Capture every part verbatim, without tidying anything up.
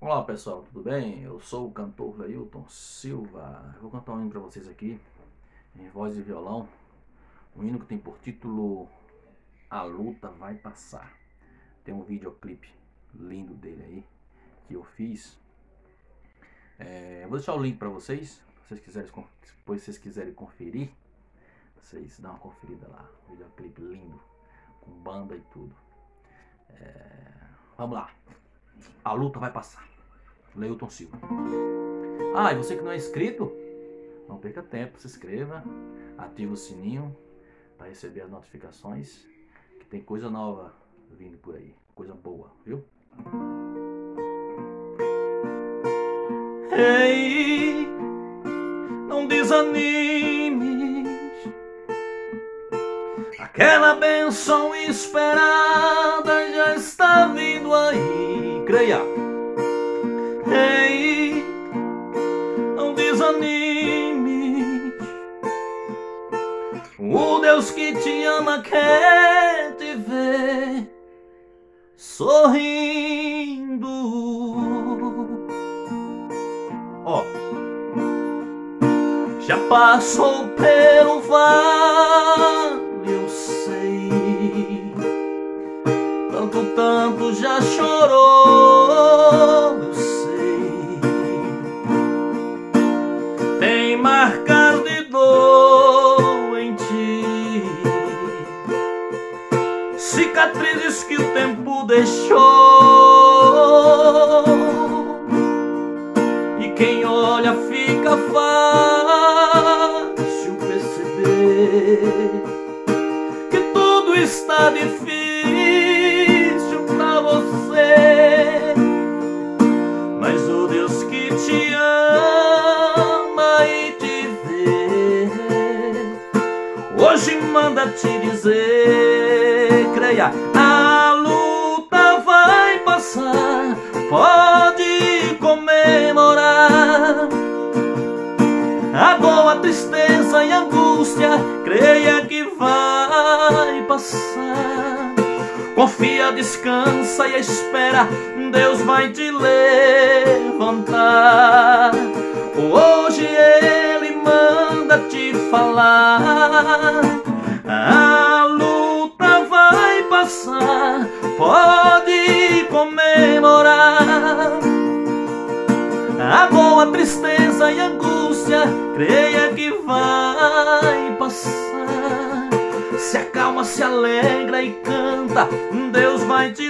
Olá pessoal, tudo bem? Eu sou o cantor Leilton Silva. Eu vou cantar um hino para vocês aqui, em voz e violão. Um hino que tem por título A Luta Vai Passar. Tem um videoclipe lindo dele aí, que eu fiz. É, eu vou deixar o link para vocês, se vocês quiserem, depois vocês quiserem conferir. Vocês dão uma conferida lá, videoclipe lindo, com banda e tudo. É, vamos lá. A luta vai passar. Leilton Silva. Ah, e você que não é inscrito, não perca tempo, se inscreva, ative o sininho para receber as notificações, que tem coisa nova vindo por aí, coisa boa, viu? Ei, não desanimes, aquela bênção esperada já está vindo aí, creia. Ei, não desanimes, o Deus que te ama quer te ver sorrindo. Ó, já passou pelo vale, eu sei, tanto, tanto já chorou, eu sei. Tem marcas de dor em ti, cicatrizes que o tempo deixou, e quem olha fica fácil perceber que tudo está difícil pra você, mas o Deus que te ama e te vê hoje manda te dizer, creia, a luta vai passar, pode comemorar. A dor, a tristeza e a angústia, creia que vai passar. Confia, descansa e espera, Deus vai te levantar. Hoje Ele manda te falar, a luta vai passar, pode comemorar. A dor, a tristeza e a angústia, creia que vai passar. Se acalma, se alegra e canta, Deus vai te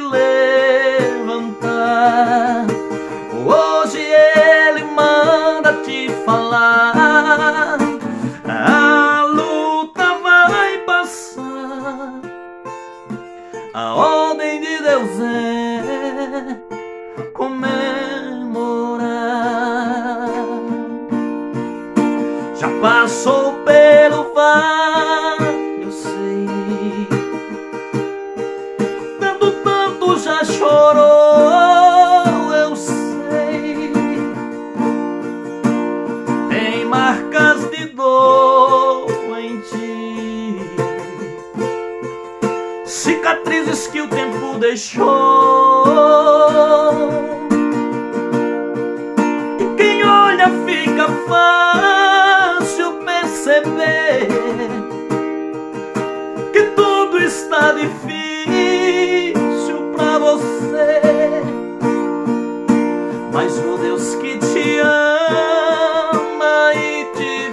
levantar. Hoje Ele manda te falar, a luta vai passar. A ordem de Deus é comemorar. Já passou pelo vale, eu sei, tanto, tanto já chorou, eu sei. Tem marcas de dor em ti, cicatrizes que o tempo deixou, e quem olha fica fácil perceber que tudo está difícil pra você, mas o Deus que te ama e te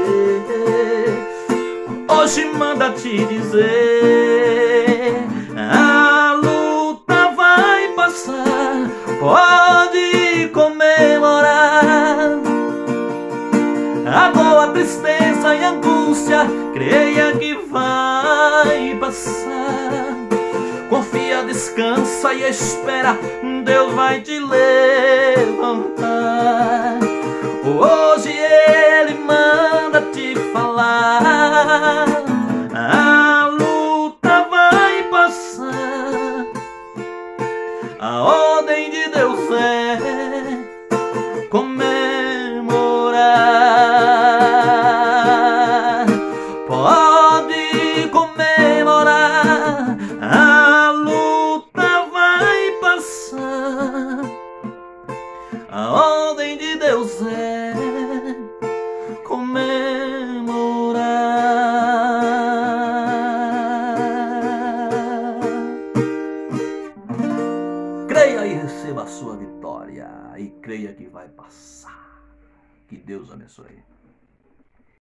vê hoje manda te dizer, a luta vai passar, pode comemorar. A dor, a tristeza e a angústia, creia que vai passar. Confia, descansa e espera, Deus vai te levantar. Hoje Ele manda te falar, a luta vai passar. A ordem de Deus é comemorar. Pode comemorar, a luta vai passar. A ordem de Deus é comemorar. Creia e receba a sua vitória. E creia que vai passar. Que Deus abençoe.